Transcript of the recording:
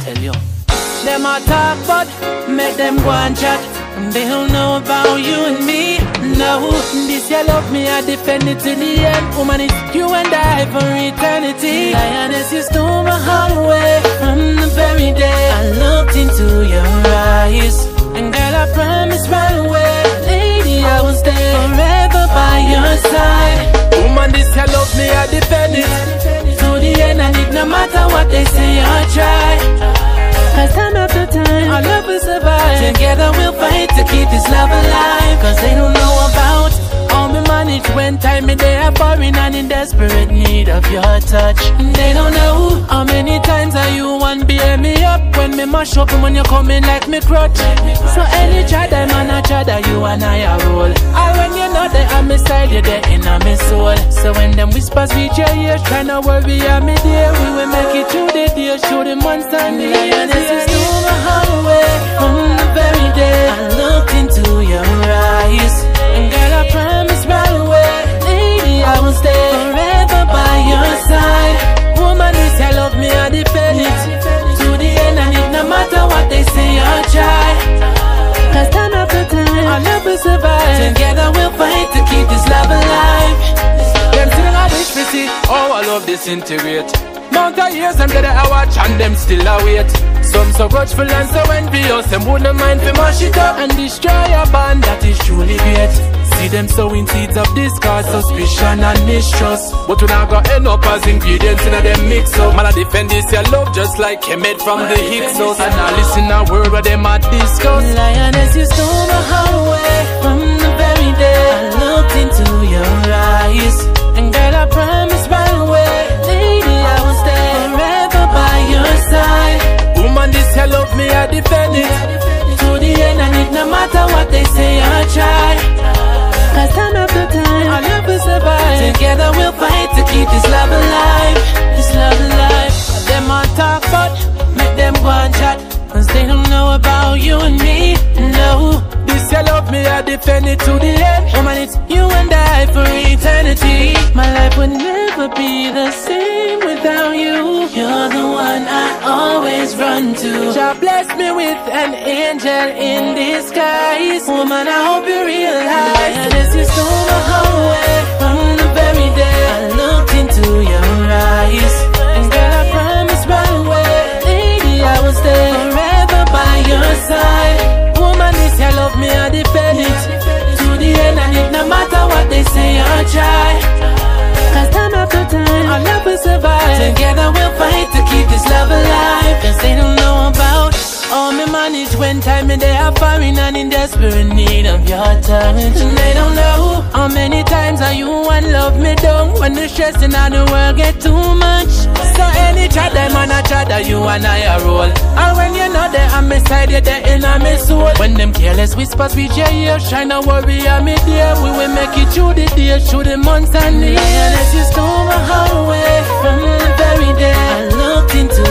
tell you. Them a talk but make them go and chat. They don't know about you and me. No, this you love me, I defend it to the end. Woman, it's you and I for eternity. Lioness, you stole my heart away from the very day I looked into your eyes. And girl, I promise right away, lady, I will stay forever by your side. Woman, this you love me, I defend it to the end. And it no matter what they say, I try. Cause time after time, our love will survive. Together we'll fight to keep this love alive. Cause they don't know about how me manage when time me they are foreign and in desperate need of your touch. They don't know how many times are you one bear me up when me mash up and when you come in like me crutch. So any try man I try that you and I are roll. And when you know that I'm beside you, they're in my soul. So when them whispers reach your ears, tryna worry I'm me there, we will make it through the day, show the months and the years. This is my heart away from the very day I looked into your eyes. And girl, I promise right away, lady, I will stay forever by your side. Woman, if you love me, I defend it to the end. And it no matter what they say, I'll try. Cause time after time, our love will survive. Together we'll fight to keep this love alive. Them still I wish we see, oh I love disintegrate. Mount of years them that I watch and them still await. Some so grudgeful and so envious, them wouldn't mind to mash it up and destroy a bond that is truly great. See them sowing seeds of discord, suspicion and mistrust, but we not gonna end up as ingredients in a them mix up. Man I defend this your love just like Kemet from the Hyksos. And I listen a word where them a discuss. Lioness, you stole my heart away from the very day I looked into your eyes. And girl, I promise right away, lady, I will stay forever by your side. Woman, this you love me, I defend it to the end. And it no matter what they say, I try. Cause time after time, our love will survive. Together we'll fight to keep this love alive. This love alive. Them all talk but make them go and chat. Cause they don't know about you and me. No, this you love me, I defend it to the end. Woman, it's you and I for eternity. My life would never be the same without you. You're the one I always run to. God bless me with an angel in disguise. Woman, I hope you realize that you stole my heart away from the very day I looked into your eyes. And girl, I promise right away, lady, I will stay forever by your side. Woman, if you love me, I defend it to the end. And it no matter what they say, I'll try. Cause time after time, our love will survive. Together we'll fight to keep this love alive. Cause they don't know about how me manage when time me they are foreign and in desperate need of your touch. And they don't know how many times are you and love me down when the stress in the world get too much. So any try them and I try that you and I are roll. And when you know that I'm beside you, they're in my soul. When them careless whispers reach your ears, tryna worry I'm me there, we will make it through the day, through the months and the years. You stole my heart away from the very day I looked into